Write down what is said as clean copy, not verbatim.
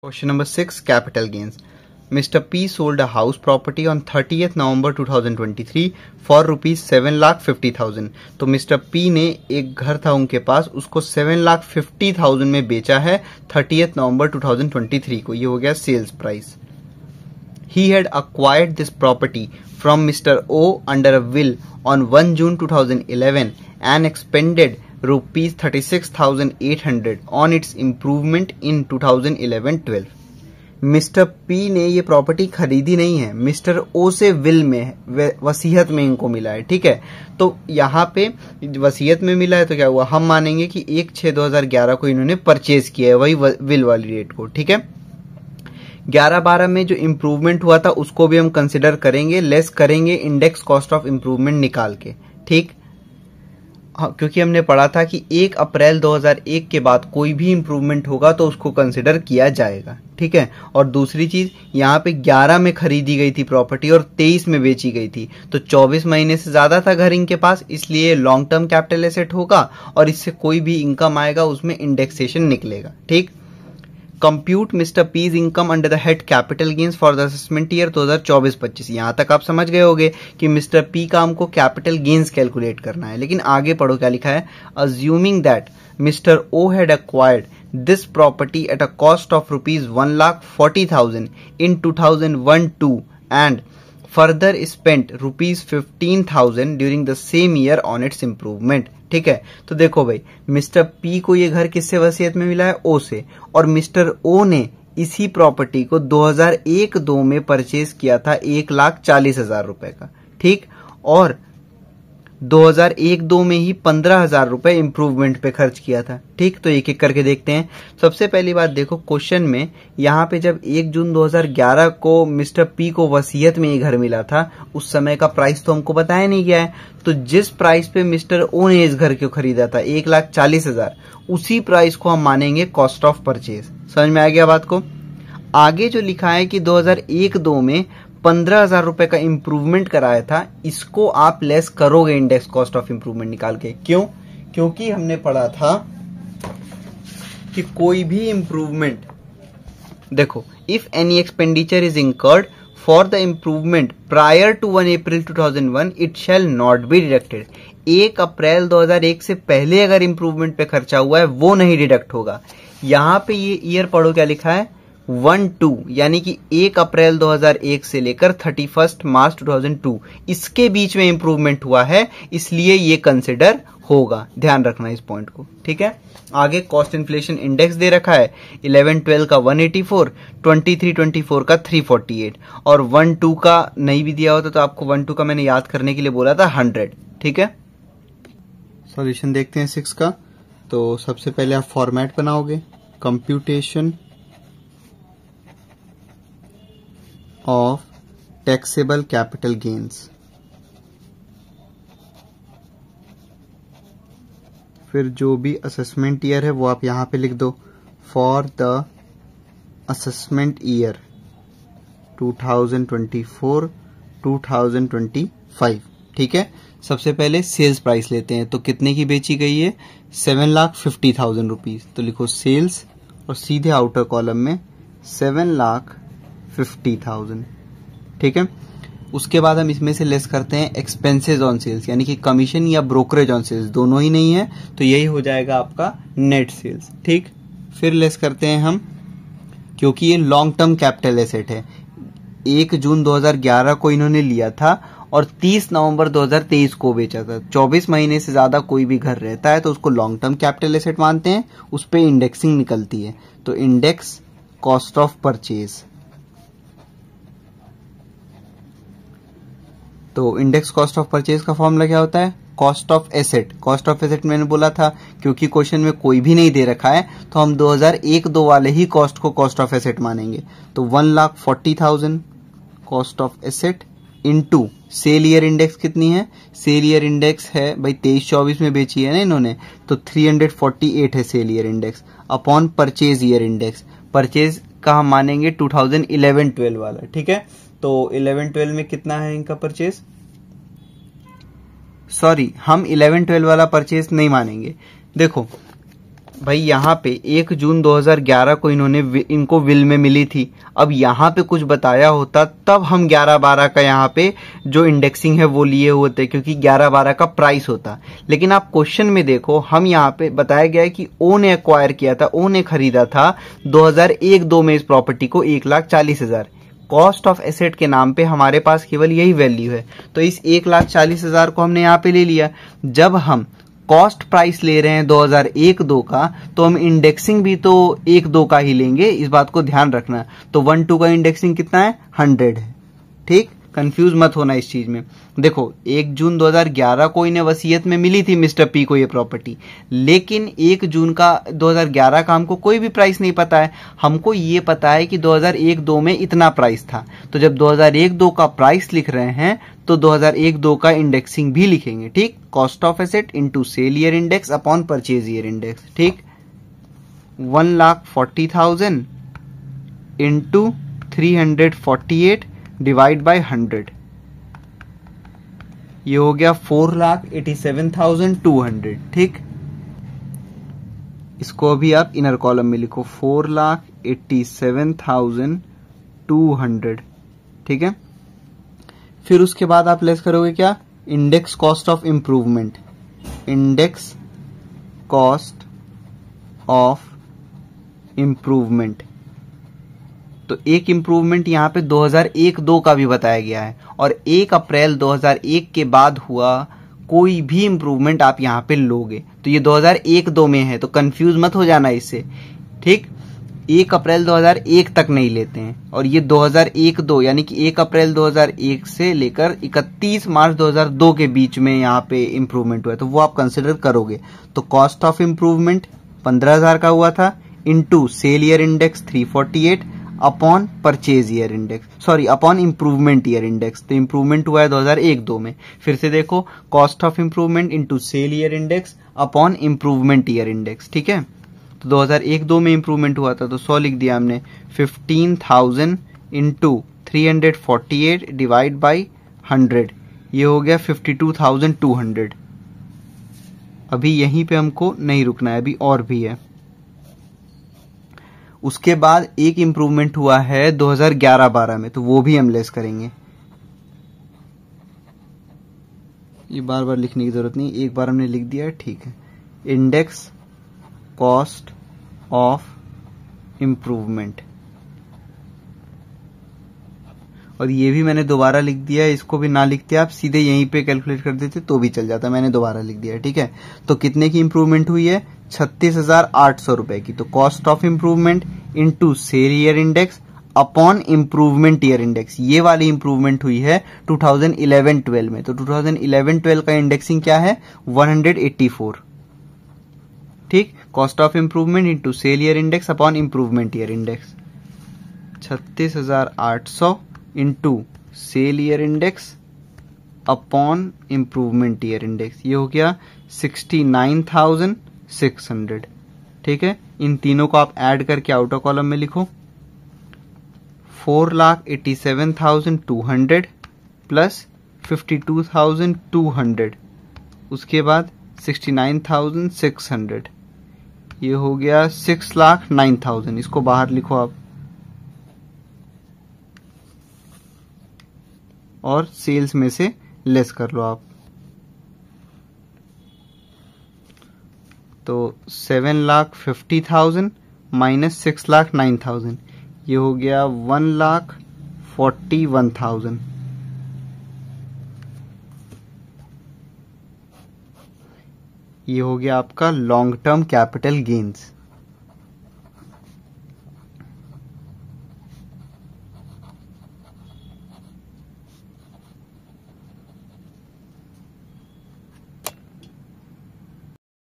Question number 6, capital gains. Mr. P sold a house property on 30th November 2023 for rupees 7,50,000. तो mister P ने एक घर था उनके पास, उसको 7,50,000 में बेचा है 30th नवंबर 2023 को. ये हो गया sales price. He had acquired this property from Mr. O under a will on 1 June 2011 and expended rupees 36,800 on its improvement in 2011-12. Mister P ने ये प्रॉपर्टी खरीदी नहीं है, मिस्टर ओ से विल में वसीयत में इनको मिला है. ठीक है, तो यहाँ पे वसीयत में मिला है तो क्या हुआ, हम मानेंगे कि 1/6/2011 को इन्होंने परचेज किया है, वही विल वाली डेट को. ठीक है, 11/12 में जो इम्प्रूवमेंट हुआ था उसको भी हम कंसिडर करेंगे, लेस करेंगे इंडेक्स कॉस्ट ऑफ इम्प्रूवमेंट निकाल के. ठीक, हाँ, क्योंकि हमने पढ़ा था कि 1 अप्रैल 2001 के बाद कोई भी इम्प्रूवमेंट होगा तो उसको कंसिडर किया जाएगा. ठीक है, और दूसरी चीज यहाँ पे 11 में खरीदी गई थी प्रॉपर्टी और 23 में बेची गई थी, तो 24 महीने से ज्यादा था घर इनके पास, इसलिए लॉन्ग टर्म कैपिटल एसेट होगा और इससे कोई भी इनकम आएगा उसमें इंडेक्सेशन निकलेगा. ठीक, compute mister P's income under the head capital gains for the assessment year 2024-25. यहां तक आप समझ गए होंगे कि मिस्टर पी का हमको कैपिटल गेन्स कैलकुलेट करना है, लेकिन आगे पढ़ो क्या लिखा है. Assuming that mister O had acquired this property at a cost of rupees 1,40,000 in 2001-2 and further spent rupees 15,000 during the same year on its improvement. ठीक है, तो देखो भाई, मिस्टर पी को ये घर किससे वसीयत में मिला है, ओ से, और मिस्टर ओ ने इसी प्रॉपर्टी को 2001-2 में परचेज किया था 1,40,000 रुपए का. ठीक, और 2001-2 में ही 15,000 रुपए इंप्रूवमेंट पे खर्च किया था. ठीक, तो एक एक करके देखते हैं. सबसे पहली बात देखो, क्वेश्चन में यहाँ पे जब 1 जून 2011 को मिस्टर पी को वसीयत में ये घर मिला था, उस समय का प्राइस तो हमको बताया नहीं गया है. तो जिस प्राइस पे मिस्टर ओ ने इस घर को खरीदा था 1,40,000, उसी प्राइस को हम मानेंगे कॉस्ट ऑफ परचेज. समझ में आ गया बात को. आगे जो लिखा है कि 2001-2 में 15,000 रुपए का इंप्रूवमेंट कराया था, इसको आप लेस करोगे इंडेक्स कॉस्ट ऑफ इंप्रूवमेंट निकाल के. क्यों? क्योंकि हमने पढ़ा था कि कोई भी इंप्रूवमेंट, देखो, if any expenditure is incurred for the improvement prior to 1 April 2001 it shall not be deducted. 1 April 2001 से पहले अगर इंप्रूवमेंट पे खर्चा हुआ है वो नहीं डिडक्ट होगा. यहां पे ये ईयर पढ़ो क्या लिखा है, 1-2, यानी कि 1 अप्रैल 2001 से लेकर 31 मार्च 2002, इसके बीच में इंप्रूवमेंट हुआ है, इसलिए ये कंसिडर होगा. ध्यान रखना इस पॉइंट को. ठीक है, आगे कॉस्ट इन्फ्लेशन इंडेक्स दे रखा है 11-12 का 184, 23-24 का 348, और 1-2 का नहीं भी दिया होता तो आपको 1-2 का मैंने याद करने के लिए बोला था 100. ठीक है, सॉल्यूशन देखते हैं 6 का. तो सबसे पहले आप फॉर्मेट बनाओगे, computation of taxable capital gains, फिर जो भी असेसमेंट ईयर है वो आप यहां पे लिख दो. For the assessment year 2024-2025. ठीक है, सबसे पहले सेल्स प्राइस लेते हैं. तो कितने की बेची गई है, 7,50,000 रुपीज. तो लिखो सेल्स और सीधे आउटर कॉलम में 7,50,000. ठीक है, उसके बाद हम इसमें से लेस करते हैं एक्सपेंसेस ऑन सेल्स, यानी कि कमीशन या ब्रोकरेज ऑन सेल्स, दोनों ही नहीं है, तो यही हो जाएगा आपका नेट सेल्स. ठीक, फिर लेस करते हैं हम, क्योंकि ये लॉन्ग टर्म कैपिटल एसेट है, 1 जून 2011 को इन्होंने लिया था और 30 नवंबर 2023 को बेचा था. 24 महीने से ज्यादा कोई भी घर रहता है तो उसको लॉन्ग टर्म कैपिटल एसेट मानते हैं, उस पर इंडेक्सिंग निकलती है. तो इंडेक्स कॉस्ट ऑफ परचेज, तो इंडेक्स कॉस्ट ऑफ परचेज का फॉर्मूला क्या होता है, cost of asset. Cost of asset मैंने बोला था क्योंकि क्वेश्चन में कोई भी नहीं दे रखा है तो हम 2001-2 वाले ही कॉस्ट को कॉस्ट ऑफ एसेट मानेंगे. तो 1,40,000 cost of asset into sale year index कितनी है, सेल ईयर इंडेक्स है भाई 23-24 में बेची है ना इन्होंने, तो 348 है sale year index, upon purchase year index. Purchase का हम मानेंगे 2011-12 वाला. ठीक है, तो 11-12 में कितना है इनका परचेज, सॉरी हम 11-12 वाला परचेज नहीं मानेंगे. देखो भाई यहाँ पे 1 जून 2011 को इनको विल में मिली थी। अब यहाँ पे कुछ बताया होता तब हम 11-12 का यहाँ पे जो इंडेक्सिंग है वो लिए होते, क्योंकि 11-12 का प्राइस होता। लेकिन आप क्वेश्चन में देखो, हम यहाँ पे बताया गया है कि ओ ने एक्वायर किया था, ओ ने खरीदा था 2001-2 में इस प्रॉपर्टी को 1,40,000। कॉस्ट ऑफ एसेट के नाम पे हमारे पास केवल यही वैल्यू है, तो इस 1,40,000 को हमने यहाँ पे ले लिया। जब हम कॉस्ट प्राइस ले रहे हैं 2001-2 का, तो हम इंडेक्सिंग भी तो 1-2 का ही लेंगे, इस बात को ध्यान रखना। तो 1-2 का इंडेक्सिंग कितना है? 100 है। ठीक, कंफ्यूज मत होना इस चीज में। देखो 1 जून 2011 को इन्हें वसीयत में मिली थी मिस्टर पी को ये प्रॉपर्टी, लेकिन 1 जून का 2011 का हमको कोई भी प्राइस नहीं पता है। हमको ये पता है कि 2001-2 में इतना प्राइस था, तो जब 2001-2 का प्राइस लिख रहे हैं तो 2001-2 का इंडेक्सिंग भी लिखेंगे। ठीक, cost of asset into sale year index upon purchase year index. ठीक, 1,40,000 इंटू 348 डिवाइड बाय 100, ये हो गया 4,87,200। ठीक, इसको अभी आप इनर कॉलम में लिखो, 4,87,200। ठीक है, फिर उसके बाद आप लेस करोगे क्या? Index cost of improvement, index cost of improvement. तो एक इंप्रूवमेंट यहाँ पे 2001-2 का भी बताया गया है, और 1 अप्रैल 2001 के बाद हुआ कोई भी इंप्रूवमेंट आप यहाँ पे लोगे तो ये 2001-2 में है, तो कंफ्यूज मत हो जाना इससे। ठीक, 1 अप्रैल 2001 तक नहीं लेते हैं, और ये 2001-2 यानी कि 1 अप्रैल 2001 से लेकर 31 मार्च 2002 के बीच में यहाँ पे इंप्रूवमेंट हुआ है, तो वो आप कंसिडर करोगे। तो कॉस्ट ऑफ इंप्रूवमेंट 15,000 का हुआ था, into sale year index 348 upon purchase year index, sorry upon improvement year index. तो इंप्रूवमेंट हुआ है 2001-2 में। फिर से देखो, cost of improvement into sale year index upon improvement year index. ठीक है, तो 2001-2 में इंप्रूवमेंट हुआ था तो 100 लिख दिया हमने। 15,000 इंटू 348 डिवाइड बाई 100, ये हो गया 52,200। अभी यहीं पे हमको नहीं रुकना है, अभी और भी है। उसके बाद एक इंप्रूवमेंट हुआ है 2011-12 में, तो वो भी हम लेस करेंगे। ये बार बार लिखने की जरूरत नहीं, एक बार हमने लिख दिया है, ठीक है। इंडेक्स कॉस्ट ऑफ इंप्रूवमेंट, और ये भी मैंने दोबारा लिख दिया है, इसको भी ना लिखते आप सीधे यहीं पे कैलकुलेट कर देते तो भी चल जाता, मैंने दोबारा लिख दिया है। ठीक है, तो कितने की इंप्रूवमेंट हुई है? 36,800 रुपए की। तो cost of improvement into sale year index upon improvement year index, ये वाली इंप्रूवमेंट हुई है 2011-12 में। तो 2011-12 का इंडेक्सिंग क्या है? 184। ठीक, cost of improvement into sale year index upon improvement year index, 36,800 into sale year index upon improvement year index, ये हो गया 69,600। ठीक है, इन तीनों को आप ऐड करके आउटर कॉलम में लिखो, 4,87,200 प्लस 52,200, उसके बाद 69,600, ये हो गया 6,09,000। इसको बाहर लिखो आप, और सेल्स में से लेस कर लो आप। तो 7,50,000 माइनस 6,09,000, ये हो गया 1,41,000। ये हो गया आपका लॉन्ग टर्म कैपिटल गेन्स।